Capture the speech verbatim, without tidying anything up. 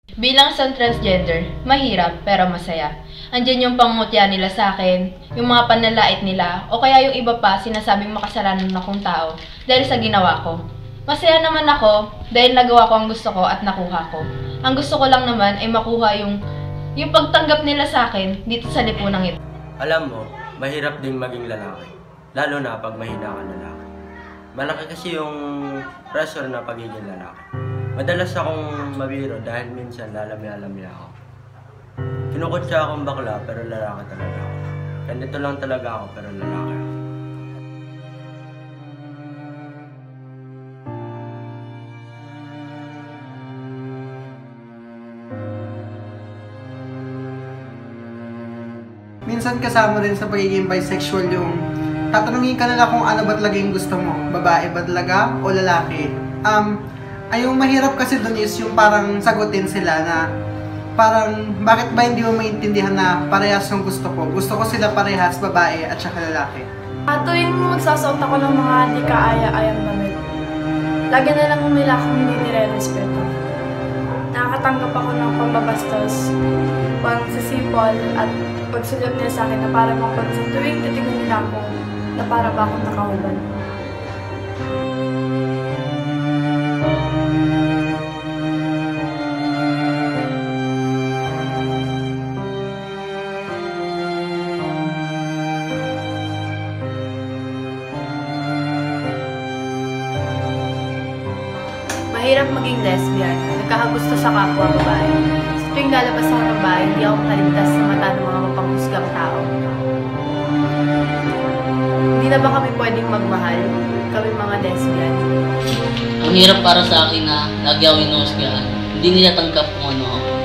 Bilang isang transgender, mahirap pero masaya. Andiyan yung pangungutya nila sa akin, yung mga panlalait nila, o kaya yung iba pa sinasabing makasalanan akong tao dahil sa ginawa ko. Masaya naman ako dahil nagawa ko ang gusto ko at nakuha ko. Ang gusto ko lang naman ay makuha yung, yung pagtanggap nila sa akin dito sa lipunang ito. Alam mo, mahirap din maging lalaki, lalo na pag mahina ka lalaki. Malaki kasi yung pressure na pagiging lalaki. Madalas akong mabiro dahil minsan lalami-alami ako. Kinukutya akong bakla pero lalaki talaga ako. Ganito lang talaga ako pero lalaki ako. Minsan kasama din sa pagiging bisexual yung tatanungin ka nila kung ano ba talaga yung gusto mo. Babae ba talaga o lalaki? Um, ay yung mahirap kasi dun is yung parang sagutin sila na parang bakit ba hindi mo maintindihan na parehas yung gusto ko? Gusto ko sila parehas, babae at saka lalaki. Uh, tuwing magsasuot ako ng mga di kaaya-ayang damit, lagi na lang nila akong hindi nire-respeto. Nakakatanggap ako ng pambabastos, pangsisipol at pagsulap nila sa akin na parang ako sa tuwing titignan nila ako na para ba akong nakahubad. Mahirap maging lesbian, nagkakagusto sa kapwa babae. Sa tuwing lalabas ako ng bahay, hindi ako makaligtas sa mata ng mga mapanghusgang tao. Hindi na ba kami pwedeng magmahal, kami mga lesbian? Ang hirap para sa akin na lagi ako inuhusgahan. Hindi nila tanggap kung ano ako.